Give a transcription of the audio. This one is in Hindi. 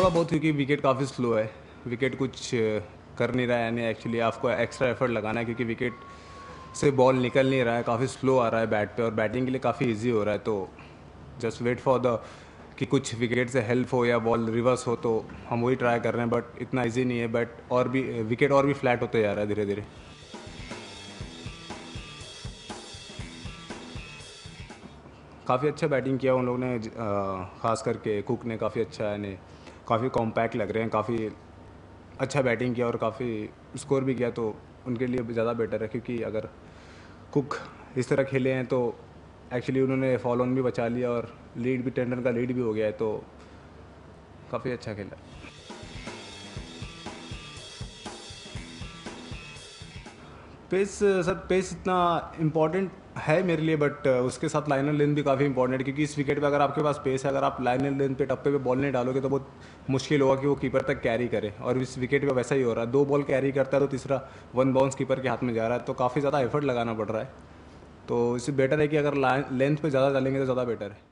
थोड़ा बहुत, क्योंकि विकेट काफ़ी स्लो है, विकेट कुछ कर नहीं रहा है, यानी एक्चुअली आपको एक्स्ट्रा एफर्ट लगाना है क्योंकि विकेट से बॉल निकल नहीं रहा है, काफ़ी स्लो आ रहा है बैट पे और बैटिंग के लिए काफ़ी इजी हो रहा है। तो जस्ट वेट फॉर द कि कुछ विकेट से हेल्प हो या बॉल रिवर्स हो, तो हम वही ट्राई कर रहे हैं, बट इतना इजी नहीं है। बट और भी विकेट और भी फ्लैट होते जा रहा है धीरे धीरे। काफ़ी अच्छा बैटिंग किया उन लोगों ने, ख़ास करके कुक ने काफ़ी अच्छा, यानी काफ़ी कॉम्पैक्ट लग रहे हैं, काफ़ी अच्छा बैटिंग किया और काफ़ी स्कोर भी किया, तो उनके लिए ज़्यादा बेटर है। क्योंकि अगर कुक इस तरह खेले हैं तो एक्चुअली उन्होंने फॉल ऑन भी बचा लिया और लीड भी, 10 रन का लीड भी हो गया है, तो काफ़ी अच्छा खेला। पेस, सर पेस इतना इम्पॉर्टेंट है मेरे लिए, बट उसके साथ लाइनर लेंथ भी काफ़ी इंपॉर्टेंट है। क्योंकि इस विकेट पे अगर आपके पास पेस है, अगर आप लाइनर लेंथ पे टप्पे पे बॉल नहीं डालोगे तो बहुत मुश्किल होगा कि वो कीपर तक कैरी करे। और इस विकेट पे वैसा ही हो रहा है, 2 बॉल कैरी करता है तो तीसरा 1 बाउंस कीपर के हाथ में जा रहा है, तो काफ़ी ज़्यादा एफर्ट लगाना पड़ रहा है। तो इससे बेटर है कि अगर लेंथ पे ज़्यादा डालेंगे तो ज़्यादा बेटर है।